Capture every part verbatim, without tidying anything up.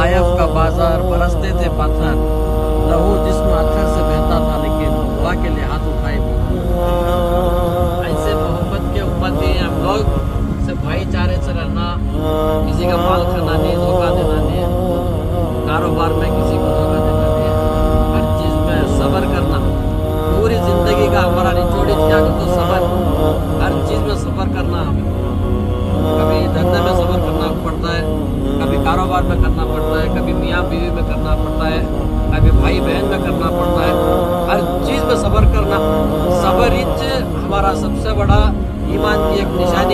Taif का बाजार बरसते थे पत्थर, लहू जिस्म अत्थर से बहता था लेकिन दुआ के लिए हाथ उठाए। ऐसे मोहब्बत के उम्मती हम लोग से भाईचारे से रहना, किसी का माल खाना नहीं, धोखा देना नहीं, कारोबार में किसी को धोखा देना नहीं, हर चीज़ में सब्र करना। पूरी जिंदगी का हमारा निचोड़ी क्या तो सब्र, हर चीज़ में सब्र करना। हमें कभी धंधे में सब्र करना पड़ता है, कभी कारोबार में करना पड़ता है, कभी मियाँ बीवी में करना पड़ता है, कभी भाई बहन में करना पड़ता है। हर चीज़ में सब्र करना, सब्र ही हमारा सबसे बड़ा ईमान की एक निशानी।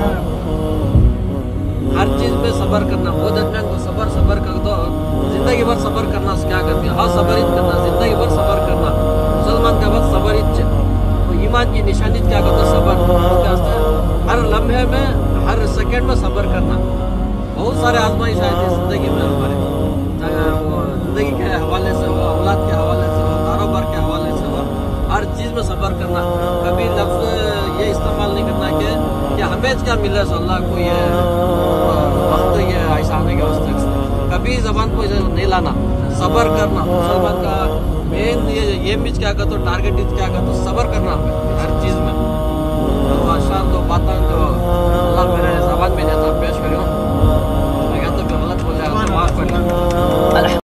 हर चीज़ में सब्र करना। बहुत आदमी को सब्र सब्र कर दो, जिंदगी भर सब्र करना क्या करती है? हाँ सब्र ही करना, जिंदगी भर सब्र करना। मुसलमान का बस सब्र ही तो ईमान की निशानी क्या करता? सब्र। हर लम्हे में, हर सेकंड में सब्र करना। बहुत सारे आजमाइश आए थे जिंदगी में हमारे, चाहे वो जिंदगी के हवाले से हो, औलाद के हवाले से हो, कारोबार के हवाले से हो, हर चीज़ में सब्र करना। कभी लफ्ज़ ये इस्तेमाल नहीं करना कि कि हमें क्या मिले सो अल्लाह को ये वक्त ये ऐसा आने के वास्ते, कभी जबान को नहीं लाना, सब्र करना। मुसलमान का मेन ये ये मिच क्या कर तो टारगेट क्या कर तो सब्र करना हर चीज़ में।